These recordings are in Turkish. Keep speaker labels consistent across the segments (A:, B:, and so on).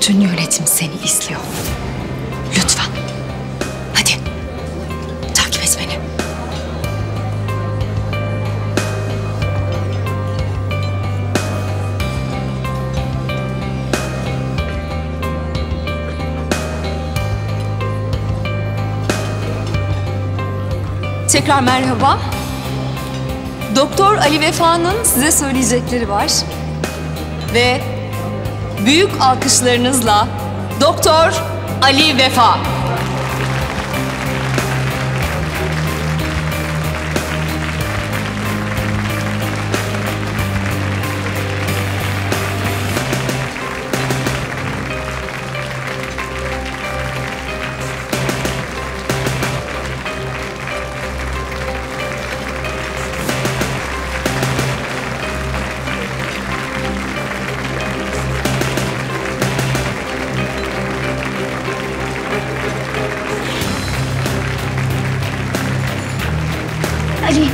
A: Bütün yönetim seni izliyor. Lütfen. Hadi. Takip et beni. Tekrar merhaba. Doktor Ali Vefa'nın size söyleyecekleri var. Ve büyük alkışlarınızla Doktor Ali Vefa.
B: Ali.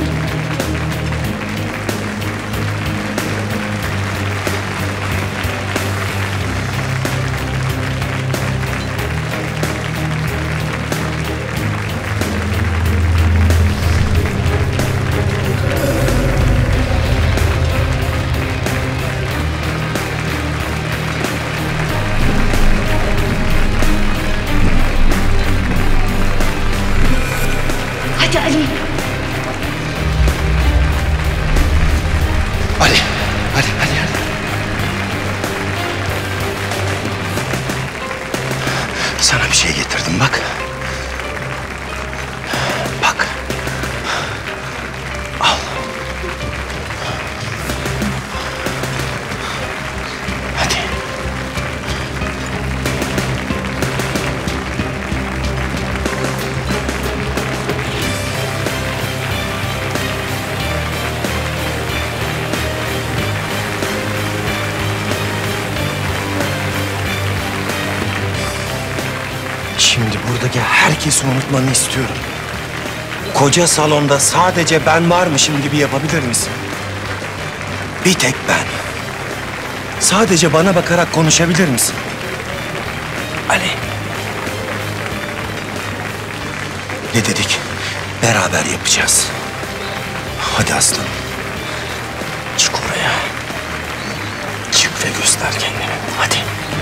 B: Hadi Ali.
C: Hadi. Sana bir şey getirdim bak. Bak. Al. Hadi. Şimdi buradaki herkesi unutmanı istiyorum. Koca salonda sadece ben varmışım gibi yapabilir misin? Bir tek ben. Sadece bana bakarak konuşabilir misin? Ali. Ne dedik? Beraber yapacağız. Hadi aslanım. Çık oraya. Çık ve göster kendini. Hadi.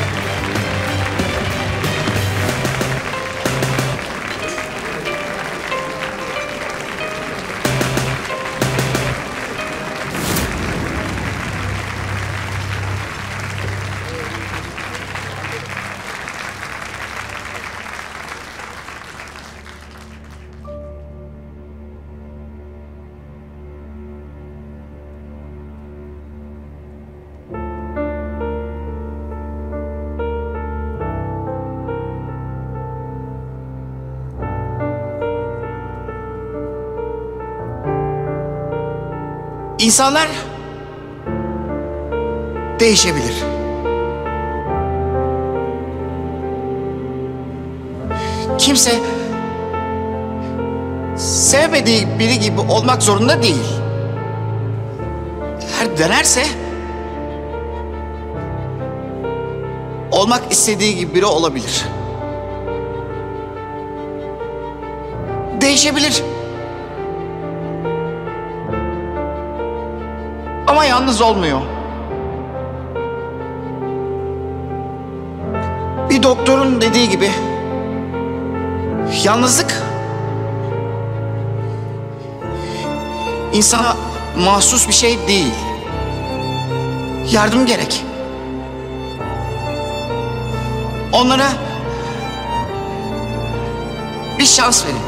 D: İnsanlar değişebilir. Kimse sevmediği biri gibi olmak zorunda değil. Eğer denerse olmak istediği gibi biri olabilir. Değişebilir. Ama yalnız olmuyor. Bir doktorun dediği gibi yalnızlık insana mahsus bir şey değil. Yardım gerek. Onlara bir şans verin.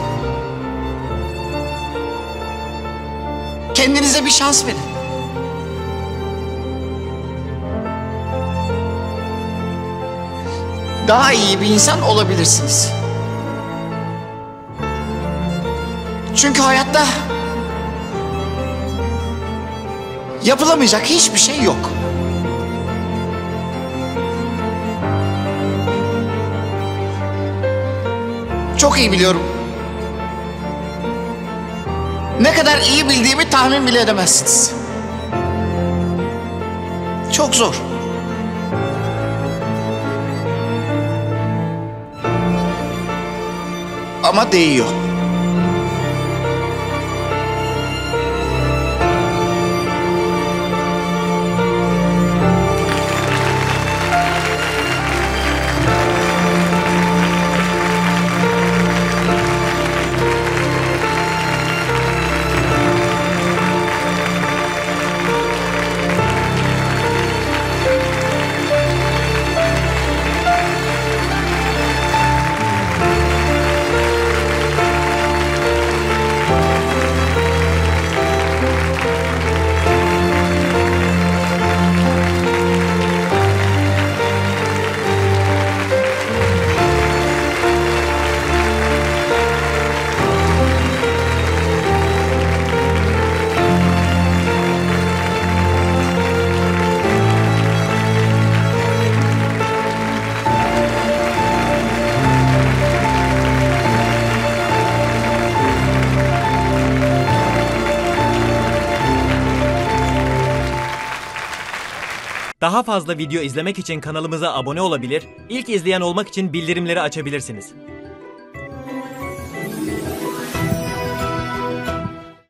D: Kendinize bir şans verin. Daha iyi bir insan olabilirsiniz. Çünkü hayatta yapılamayacak hiçbir şey yok. Çok iyi biliyorum. Ne kadar iyi bildiğimi tahmin bile edemezsiniz. Çok zor. ama değiyor.
B: Daha fazla video izlemek için kanalımıza abone olabilir, ilk izleyen olmak için bildirimleri açabilirsiniz.